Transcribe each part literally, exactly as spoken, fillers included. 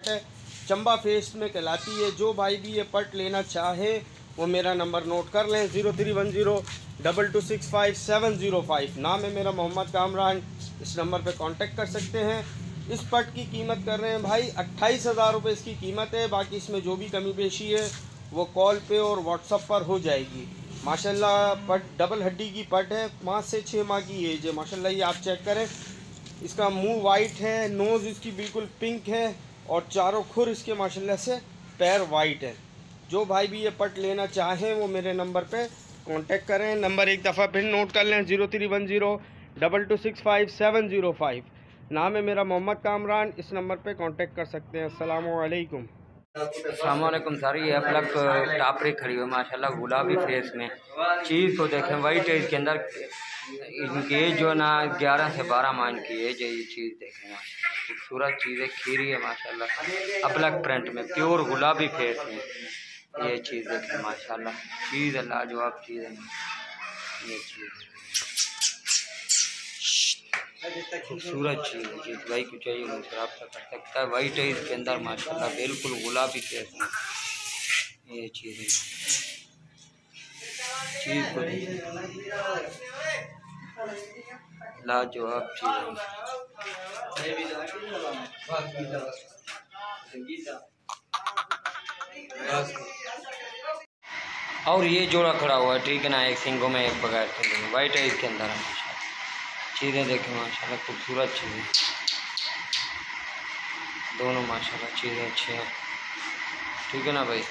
है, चंबा फेस में कहलाती है। जो भाई भी ये पट लेना चाहे वो मेरा नंबर नोट कर लें, zero three one zero double two six five seven zero five. नाम है मेरा मोहम्मद कामरान। इस नंबर पे कांटेक्ट कर सकते हैं। इस पट की कीमत कर रहे हैं भाई अट्ठाईस हज़ार रुपये इसकी कीमत है। बाकी इसमें जो भी कमी पेशी है वो कॉल पे और व्हाट्सअप पर हो जाएगी। माशाल्लाह पट डबल हड्डी की पट है, पाँच से छः माह की एज है। माशाल्लाह ये आप चेक करें, इसका मुंह वाइट है, नोज़ इसकी बिल्कुल पिंक है और चारों खुर इसके माशाल्लाह से पैर वाइट है। जो भाई भी ये पट लेना चाहें वो मेरे नंबर पे कांटेक्ट करें। नंबर एक दफ़ा फिर नोट कर लें, zero three one zero double two six five seven zero five. नाम है मेरा मोहम्मद कामरान। इस नंबर पे कांटेक्ट कर सकते हैं। अस्सलाम वालेकुम। अस्सलाम वालेकुम सर। ये अपलक टापरी खड़ी हुई माशाल्लाह गुलाबी फेस में। चीज़ को देखें, वाइट है इसके अंदर। इनकी एज जो ना ग्यारह से बारह माह की एज है। ये चीज़ देखें माशाल्लाह खूबसूरत चीज़ है, खीरी है माशाल्लाह, अपलक प्रिंट में प्योर गुलाबी फेस में। ये चीज़ देखें माशाल्लाह, चीज़ है लाजवाब चीज़ है। ये चीज़ खूबसूरत चीज़ है, चीज़ भाई को चाहिए मुझे रब्ता कर सकता है। वाइट है इसके अंदर माशाल्लाह, बिल्कुल गुलाबी फेस में। ये चीज़ है, चीज़ को लाजवाब चीज़ है। और ये जोड़ा खड़ा हुआ है, ठीक है ना, एक सिंगों में एक बगैर सिंगों में। वाइट है इसके अंदर है। चीज़ें देखें माशाल्लाह खूबसूरत चीज़ें, दोनों माशाल्लाह चीज़ें अच्छी हैं, ठीक है ना भाई।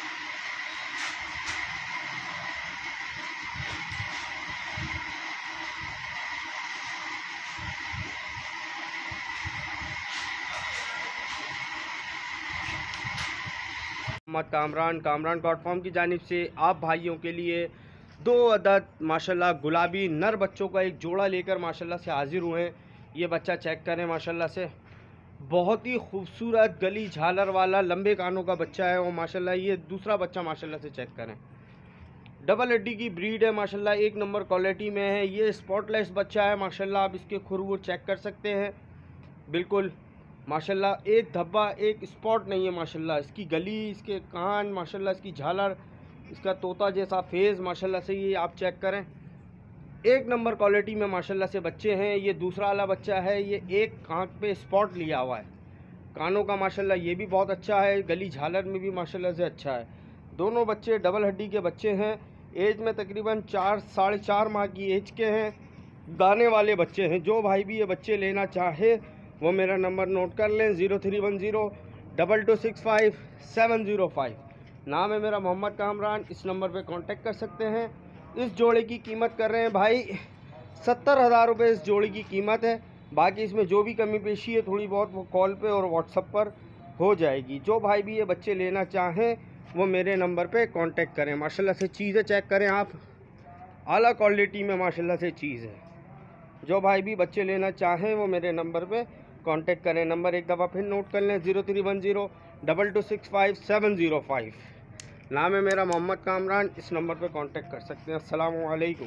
मोहम्मद कामरान कामरान डॉट कॉम की जानिब से आप भाइयों के लिए दो अदद माशाल्लाह गुलाबी नर बच्चों का एक जोड़ा लेकर माशाल्लाह से हाजिर हुए हैं। ये बच्चा चेक करें माशाल्लाह से, बहुत ही खूबसूरत गली झालर वाला लंबे कानों का बच्चा है। और माशाल्लाह ये दूसरा बच्चा माशाल्लाह से चेक करें, डबल हड्डी की ब्रीड है माशाल्लाह, एक नंबर क्वालिटी में है। ये स्पॉटलेस बच्चा है माशाल्लाह, आप इसके खुरवुर चेक कर सकते हैं। बिल्कुल माशाल्लाह एक धब्बा एक स्पॉट नहीं है माशाल्लाह। इसकी गली, इसके कान माशाल्लाह, इसकी झालर, इसका तोता जैसा फेस माशाल्लाह से ये आप चेक करें। एक नंबर क्वालिटी में माशाल्लाह से बच्चे हैं। ये दूसरा वाला बच्चा है, ये एक कान पे स्पॉट लिया हुआ है, कानों का माशाल्लाह ये भी बहुत अच्छा है, गली झालर में भी माशाल्लाह से अच्छा है। दोनों बच्चे डबल हड्डी के बच्चे हैं। एज में तकरीबन चार साढ़े चार माह की एज के हैं, दाने वाले बच्चे हैं। जो भाई भी ये बच्चे लेना चाहे वो मेरा नंबर नोट कर लें, zero three one zero double two six five seven zero five. नाम है मेरा मोहम्मद कामरान। इस नंबर पे कांटेक्ट कर सकते हैं। इस जोड़े की कीमत कर रहे हैं भाई सत्तर हज़ार रुपये इस जोड़े की कीमत है। बाकी इसमें जो भी कमी पेशी है थोड़ी बहुत वो कॉल पे और व्हाट्सअप पर हो जाएगी। जो भाई भी ये बच्चे लेना चाहें वो मेरे नंबर पे कांटेक्ट करें। माशाल्लाह से चीज़ें चेक करें आप, आला क्वालिटी में माशाल्लाह से चीज़ है। जो भाई भी बच्चे लेना चाहें वो मेरे नंबर पे कांटेक्ट करें। नंबर एक दफ़ा फिर नोट कर लें, zero three one zero double two six five seven zero five. नाम है मेरा मोहम्मद कामरान। इस नंबर पे कांटेक्ट कर सकते हैं। अस्सलाम वालेकुम।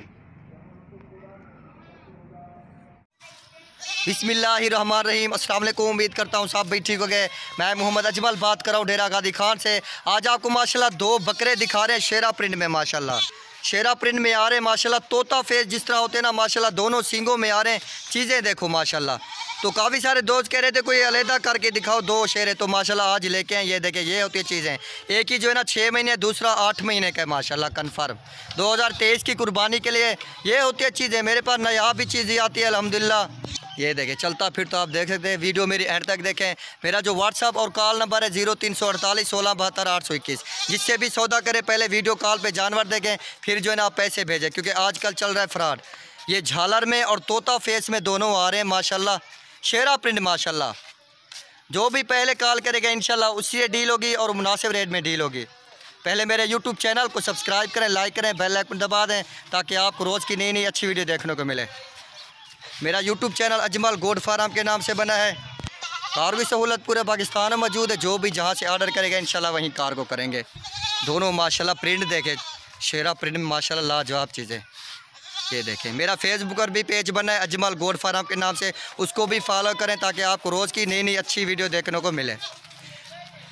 बिस्मिल्लाहिर्रहमानिर्रहीम। अस्सलाम वालेकुम। उम्मीद करता हूँ सब भी ठीक हो गए। मैं मोहम्मद अजमल बात कर रहा हूँ डेरा गादी खान से। आज आपको माशाल्लाह दो बकरे दिखा रहे हैं शेरा प्रिंट में माशाल्लाह, शेरा प्रिंट में आ रहे हैं माशाल्लाह। तोता फेस जिस तरह होते हैं ना माशाल्लाह, दोनों सींगों में आ रहे हैं। चीज़ें देखो माशाल्लाह। तो काफ़ी सारे दोस्त कह रहे थे कोई अलहदा करके दिखाओ दो शेरे, तो माशाल्लाह आज लेके हैं। ये देखें, ये होती है चीज़ें। एक ही जो है ना छः महीने, दूसरा आठ महीने का है माशाल्लाह कन्फर्म। दो हज़ार तेईस की कुर्बानी के लिए ये होती है चीज़ें। मेरे पास नया भी चीज़ें आती है अल्हम्दुलिल्लाह। ये देखें चलता फिर तो आप देख सकते हैं। वीडियो मेरी एंड तक देखें। मेरा जो व्हाट्सअप और कॉल नंबर है जीरो तीन सौ अड़तालीस सोलह बहत्तर आठ सौ इक्कीस। जिससे भी सौदा करें पहले वीडियो कॉल पे जानवर देखें, फिर जो है ना आप पैसे भेजें, क्योंकि आजकल चल रहा है फ्रॉड। ये झालर में और तोता फेस में दोनों आ रहे हैं माशाल्लाह, शेरा प्रिंट माशाल्लाह। जो भी पहले कॉल करेगा इंशाल्लाह उससे डील होगी और मुनासिब रेट में डील होगी। पहले मेरे यूट्यूब चैनल को सब्सक्राइब करें, लाइक करें, बेल आइकन दबा दें ताकि आपको रोज़ की नई नई अच्छी वीडियो देखने को मिले। मेरा यूट्यूब चैनल अजमल गोड फार्म के नाम से बना है। कार्गो सहूलत पूरे पाकिस्तान में मौजूद है। जो भी जहाँ से ऑर्डर करेगा इंशाल्लाह वहीं कार्गो करेंगे। दोनों माशाल्लाह प्रिंट देखें, शेरा प्रिंट में माशाल्लाह लाजवाब चीज़ें। ये देखें, मेरा फेसबुक पर भी पेज बना है अजमल गोड फार्म के नाम से, उसको भी फॉलो करें ताकि आपको रोज़ की नई नई अच्छी वीडियो देखने को मिले।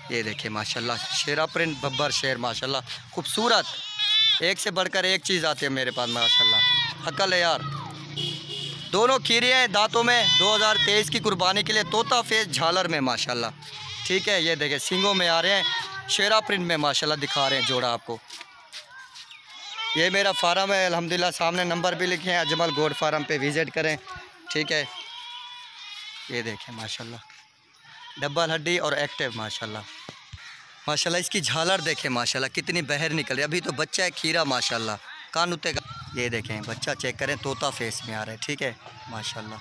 ये देखिए माशाल्लाह शेरा प्रिंट बब्बर शेर माशाल्लाह खूबसूरत, एक से बढ़कर एक चीज़ आती है मेरे पास माशाल्लाह। अकल है यार, दोनों खीरे हैं दांतों में, दो हज़ार तेईस की कुर्बानी के लिए तोता फेस झालर में माशाल्लाह। ठीक है, ये देखें सींगों में आ रहे हैं, शेरा प्रिंट में माशाल्लाह दिखा रहे हैं जोड़ा आपको। ये मेरा फार्म है अल्हम्दुलिल्लाह, सामने नंबर भी लिखे हैं, अजमल गोड फार्म पे विज़िट करें। ठीक है, ये देखें माशाल्लाह डबल हड्डी और एक्टिव माशाल्लाह। माशाल्लाह इसकी झालर देखें माशाल्लाह कितनी बहर निकल रही है, अभी तो बच्चा है खीरा माशाल्लाह, कान उतेगा। ये देखें बच्चा चेक करें, तोता फेस में आ रहा है। ठीक है माशाल्लाह।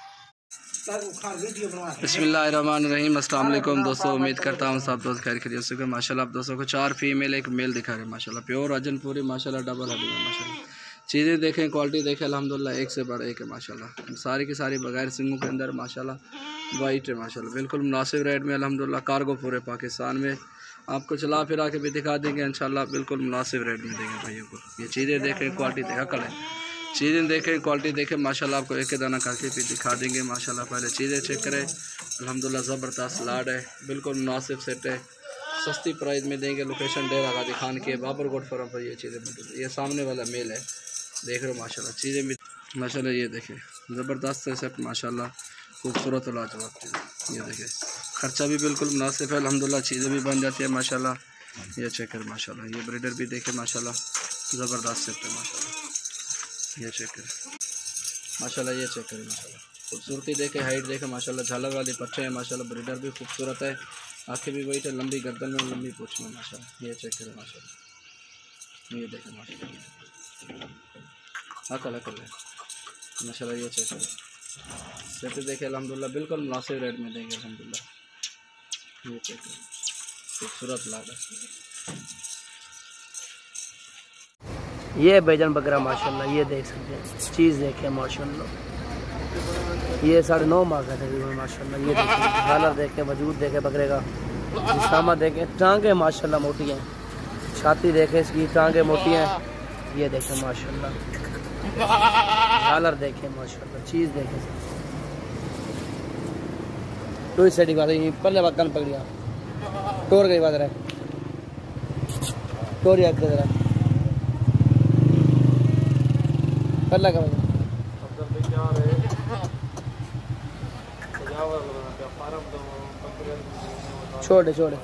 बिस्मिल्लाहिर्रहमानिर्रहीम, अस्सलाम वालेकुम दोस्तों, उम्मीद करता हूँ सब दोस्त खैर खैरियत से। माशाल्लाह आप दोस्तों को चार फीमेल एक मेल दिखा रहे हैं माशाल्लाह, प्योर अजनपुरी माशाल्लाह, डबल हड्डी है माशाल्लाह। चीज़ें देखें, क्वालिटी देखें, अल्हम्दुलिल्लाह एक से बढ़ एक है माशाल्लाह। सारी की सारी बगैर सिंगों के अंदर माशाल्लाह वाइट है माशाल्लाह, बिल्कुल मुनासिब रेट में अल्हम्दुलिल्लाह। कार्गो पूरे पाकिस्तान में आपको चला फिरा के भी दिखा देंगे इंशाल्लाह, बिल्कुल मुनासिब रेट में देंगे भाइयों को। ये चीज़ें देखें, क्वालिटी देखें, कल है चीज़ें देखें, क्वालिटी देखें माशाल्लाह, आपको एक दाना करके भी दिखा देंगे माशाल्लाह। पहले चीज़ें चेक करें, अल्हम्दुलिल्लाह ज़बरदस्त लाड है, बिल्कुल मुनासिब सेट है, सस्ती प्राइस में देंगे। लोकेशन डेरा गाजी खान की है, बाबरकोट फॉर्म पर ये चीज़ें मौजूद। ये सामने वाला मेल है, देख रहे हो माशाल्लाह। चीज़ें भी माशाल्लाह ये देखें ज़बरदस्त है सेट माशाल्लाह, खूबसूरत और लाजवाब चीज़ें। ये देखें ख़र्चा भी बिल्कुल मुनासिब है अल्हम्दुलिल्लाह, चीज़ें भी बन जाती है माशाल्लाह। ये चेक करें माशाल्लाह, ये ब्रीडर भी देखें माशाल्लाह, ज़बरदस्त सेट है माशाल्लाह। ये चेक करें माशाल्लाह, ये चेक करें माशाल्लाह, खूबसूरती देखें, हाइट देखें माशाल्लाह, झालर वाली पट्टे हैं माशाल्लाह, ब्रीडर भी खूबसूरत है, आँखें भी वाइट है, लंबी गर्दन में लंबी पूँछ में माशाल्लाह। ये चेक करें माशाल्लाह, ये देखें माशाल्लाह, अकल अकल है माशाल्लाह। ये चेक करें सेट देखें अल्हम्दुलिल्लाह, बिल्कुल मुनासिब रेट में देंगे अल्हम्दुलिल्लाह। ये चेक करें खूबसूरत लाड है। ये बैजन बकरा माशाल्लाह, ये देख सकते हैं, चीज़ देखें माशाल्लाह, ये साढ़े नौ माह का तकरीबन माशाल्लाह। ये देखें झालर देखें, वजूद देखें बकरे का, जिस्मा देखें, टांगें माशाल्लाह मोटी हैं, छाती देखें इसकी, टांगें मोटी हैं। ये देखें माशाल्लाह, झालर देखें माशाल्लाह, चीज़ देखें। तो इस साइड बात पहले बात कान पकड़िया टोर गई बात रहे टोर याद कर रहा पहला का छोड़े छोड़े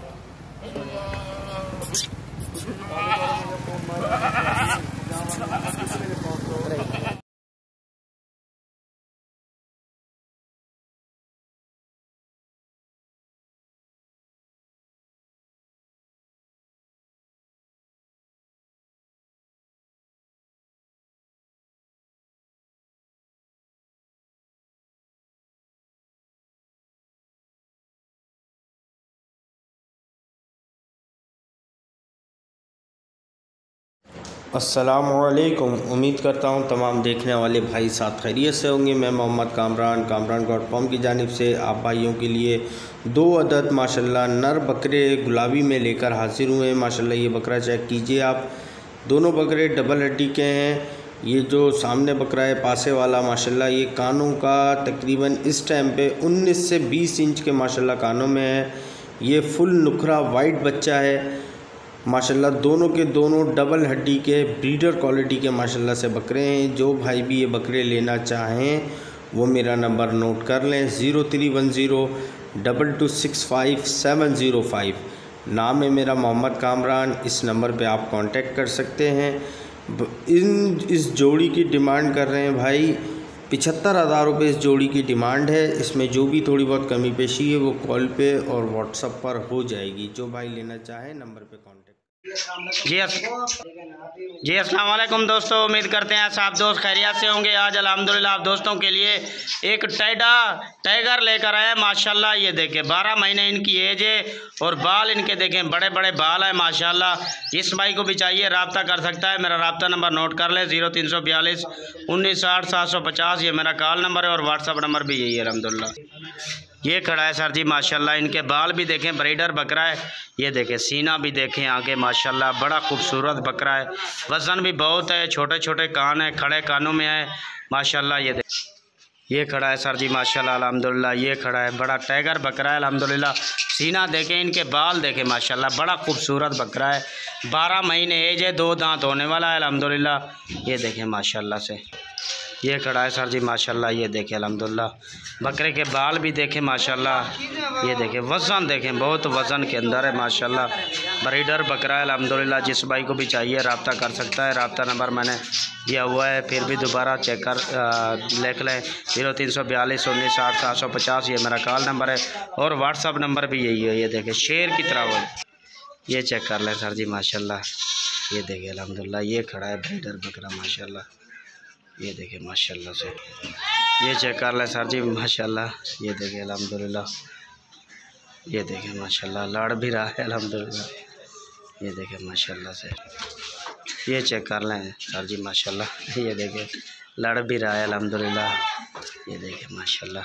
अस्सलामुअलैकुम, उम्मीद करता हूँ तमाम देखने वाले भाई साथ खैरियत से होंगे। मैं मोहम्मद कामरान कामरान डॉट कॉम की जानिब से आप भाइयों के लिए दो अदद माशाल्लाह नर बकरे गुलाबी में लेकर हाजिर हुए हैं माशाल्लाह। ये बकरा चेक कीजिए आप, दोनों बकरे डबल हड्डी के हैं। ये जो सामने बकरा है पासे वाला माशाल्लाह, ये कानों का तकरीबन इस टाइम पे उन्नीस से बीस इंच के माशाल्लाह कानों में है। ये फुल नुखरा वाइट बच्चा है माशाल्लाह। दोनों के दोनों डबल हड्डी के ब्रीडर क्वालिटी के माशाल्लाह से बकरे हैं। जो भाई भी ये बकरे लेना चाहें वो मेरा नंबर नोट कर लें, zero three one zero double two six five seven zero five. नाम है मेरा मोहम्मद कामरान। इस नंबर पे आप कांटेक्ट कर सकते हैं। इन इस जोड़ी की डिमांड कर रहे हैं भाई पिछहत्तर हज़ार रुपये इस जोड़ी की डिमांड है। इसमें जो भी थोड़ी बहुत कमी पेशी है वो कॉल पे और व्हाट्सएप पर हो जाएगी। जो भाई लेना चाहे नंबर पे कांटेक्ट। जी जी अस्सलाम वालेकुम दोस्तों, उम्मीद करते हैं सब दोस्त खैरियत से होंगे। आज अल्हम्दुलिल्लाह आप दोस्तों के लिए एक टाइडा टाइगर लेकर आए माशाल्लाह। ये देखें बारह महीने इनकी एज है और बाल इनके देखें बड़े बड़े बाल हैं माशाल्लाह। जिस भाई को भी चाहिए रब्ता कर सकता है। मेरा रब्ता नंबर नोट कर ले, ज़ीरो तीन सौ बयालीस उन्नीस साठ सात सौ पचास। ये मेरा कॉल नंबर है और व्हाट्सअप नंबर भी यही है अल्हम्दुलिल्लाह। ये खड़ा है सर जी माशाल्लाह। इनके बाल भी देखें, ब्रीडर बकरा है। ये देखें सीना भी देखें आगे माशाल्लाह, बड़ा खूबसूरत बकरा है। वज़न भी बहुत है, छोटे छोटे कान है, खड़े कानों में है माशाल्लाह। ये देखें ये खड़ा है सर जी माशाल्लाह अल्हम्दुलिल्लाह। ये खड़ा है, बड़ा टाइगर बकरा है अल्हम्दुलिल्लाह। सीना देखें, इनके बाल देखें माशाल्लाह, बड़ा खूबसूरत बकरा है। बारह महीने एज है, दो दांत होने वाला है अल्हम्दुलिल्लाह। ये देखें माशाल्लाह से। ये खड़ा है सर जी माशाल्लाह। ये देखें अल्हम्दुलिल्लाह, बकरे के बाल भी देखें माशाल्लाह। ये देखें वज़न देखें, बहुत वज़न के अंदर है माशाल्लाह। ब्रीडर बकरा है अल्हम्दुलिल्लाह। जिस भाई को भी चाहिए रब्ता कर सकता है। रब्ता नंबर मैंने दिया हुआ है, फिर भी दोबारा चेक कर लिख लें। जीरो तीन सौ बयालीस उन्नीस साठ सात सौ पचास ये मेरा कॉल नंबर है, और व्हाट्सअप नंबर भी यही है। ये देखें शेर की तरह वो, ये चेक कर लें सर जी माशाल्लाह। ये देखें अल्हम्दुलिल्लाह। ये खड़ा है ब्रीडर बकरा माशाल्लाह। ये देखें माशाल्लाह से। ये चेक कर लें सर जी माशाल्लाह। ये देखें अल्हम्दुलिल्लाह। ये देखें माशाल्लाह, लड़ भी रहा है अल्हम्दुलिल्लाह। ये देखें माशाल्लाह से। ये चेक कर लें सर जी माशाल्लाह। ये देखें लड़ भी रहा है अल्हम्दुलिल्लाह। ये देखें माशाल्लाह।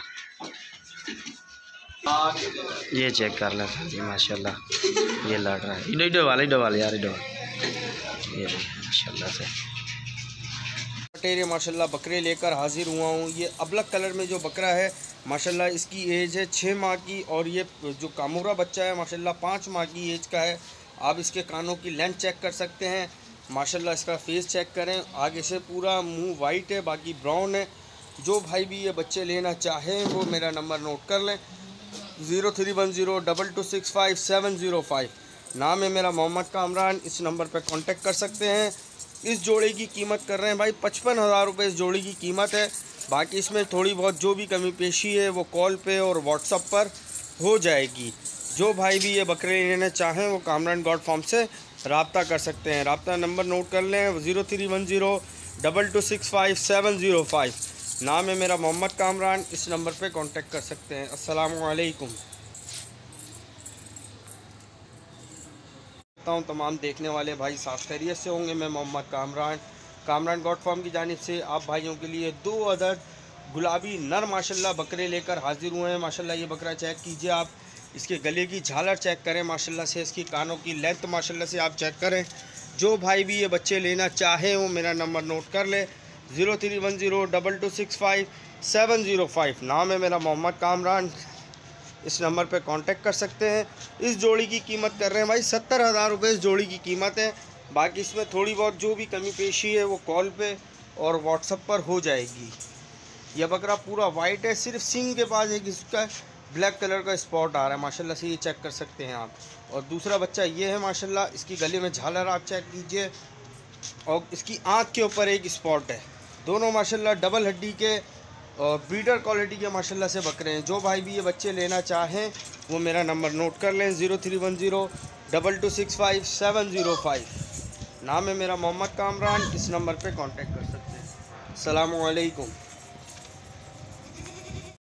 ये चेक कर लें सर जी माशाल्लाह। ये लड़ रहा है, इडो इडो वाले इडो वाले यार इडो। ये देखें माशाल्लाह से। तेरे माशाल्लाह बकरे लेकर हाजिर हुआ हूँ। ये अबलक कलर में जो बकरा है माशाल्लाह, इसकी एज है छः माह की, और ये जो कामूरा बच्चा है माशाल्लाह पाँच माह की एज का है। आप इसके कानों की लेंथ चेक कर सकते हैं माशाल्लाह। इसका फेस चेक करें, आगे से पूरा मुंह वाइट है, बाकी ब्राउन है। जो भाई भी ये बच्चे लेना चाहें वो मेरा नंबर नोट कर लें, zero three one zero double two six five seven zero five. नाम है मेरा मोहम्मद कामरान। इस नंबर पर कांटेक्ट कर सकते हैं। इस जोड़े की कीमत कर रहे हैं भाई पचपन हज़ार रुपये इस जोड़ी की कीमत है। बाकी इसमें थोड़ी बहुत जो भी कमी पेशी है वो कॉल पे और व्हाट्सअप पर हो जाएगी। जो भाई भी ये बकरे लेना चाहें वो कामरान गॉड फार्म से रब्ता कर सकते हैं। रब्ता नंबर नोट कर लें, zero three one zero double two six five seven zero five. नाम है मेरा मोहम्मद कामरान। इस नंबर पे कांटेक्ट कर सकते हैं। अस्सलामु अलैकुम। हूँ तमाम देखने वाले भाई साफ खैरियत से होंगे। मैं मोहम्मद कामरान कामरान गॉड फार्म की जानिब से आप भाइयों के लिए दो अदद गुलाबी नर माशाल्लाह बकरे लेकर हाजिर हुए हैं माशाल्लाह। ये बकरा चेक कीजिए आप, इसके गले की झालर चेक करें माशाल्लाह से, इसकी कानों की लेंथ माशाल्लाह से आप चेक करें। जो भाई भी ये बच्चे लेना चाहें वो मेरा नंबर नोट कर ले, zero three one zero double two six five seven zero five. नाम है मेरा मोहम्मद कामरान। इस नंबर पे कांटेक्ट कर सकते हैं। इस जोड़ी की कीमत कर रहे हैं भाई सत्तर हज़ार रुपये इस जोड़ी की कीमत है। बाकी इसमें थोड़ी बहुत जो भी कमी पेशी है वो कॉल पे और व्हाट्सअप पर हो जाएगी। यह बकरा पूरा वाइट है, सिर्फ सींग के पास एक इसका ब्लैक कलर का स्पॉट आ रहा है माशाल्लाह से। ये चेक कर सकते हैं आप। और दूसरा बच्चा ये है माशाल्लाह, इसकी गले में झालर आप चेक कीजिए, और इसकी आँख के ऊपर एक स्पॉट है। दोनों माशाल्लाह डबल हड्डी के और ब्रीडर क्वालिटी के माशाल्लाह से बकरे हैं। जो भाई भी ये बच्चे लेना चाहें वो मेरा नंबर नोट कर लें, zero three one zero double two six five seven zero five. नाम है मेरा मोहम्मद कामरान। इस नंबर पे कांटेक्ट कर सकते हैं। अस्सलामु अलैकुम।